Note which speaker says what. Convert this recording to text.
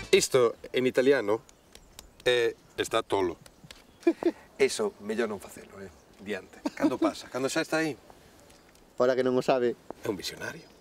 Speaker 1: Isto, en italiano, está tolo.
Speaker 2: Eso, mellor non facelo, Diante. Cando pasa? Cando xa está aí?
Speaker 3: Para que non o sabe.
Speaker 1: É un visionario.